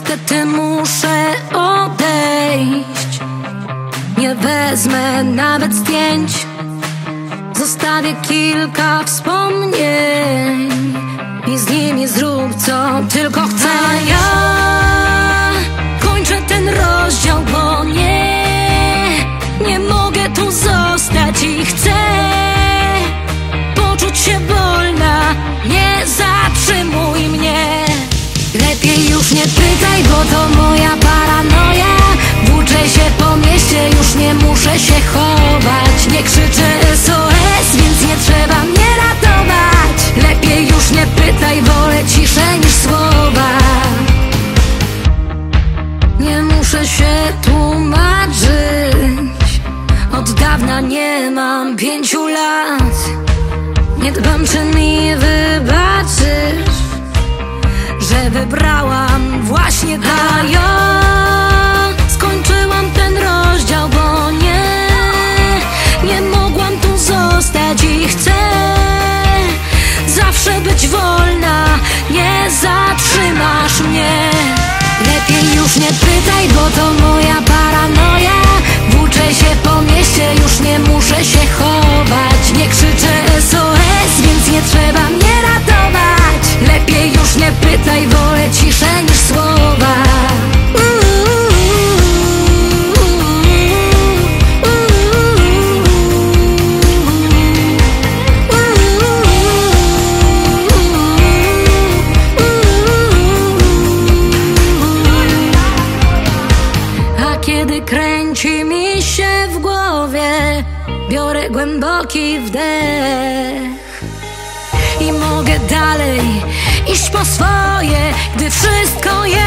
Niestety muszę odejść. Nie wezmę nawet zdjęć, zostawię kilka wspomnień i z nimi zrób co tylko chcę. A ja kończę ten rozdział, bo nie mogę tu zostać i chcę poczuć się wolna. Nie zatrzymuj mnie. Lepiej już nie pytaj, bo to moja paranoja. Włóczę się po mieście, już nie muszę się chować. Nie krzyczę SOS, więc nie trzeba mnie ratować. Lepiej już nie pytaj, wolę ciszę niż słowa. Nie muszę się tłumaczyć, od dawna nie mam 5 lat. Nie dbam, czy mi wybaczysz, że wybrałam właśnie tak. A ja skończyłam ten rozdział, bo nie mogłam tu zostać i chcę zawsze być wolna. Nie zatrzymasz mnie. Lepiej już nie pytaj, bo to moja paranoja. Włóczę się po mieście, już nie muszę się chować. Nie krzyczę SOS, więc nie trzeba mnie ratować. Lepiej już nie pytaj, wolę ciszę niż słowa. A kiedy kręci mi się w głowie, biorę głęboki wdech i mogę dalej iść po swoje, gdy wszystko jest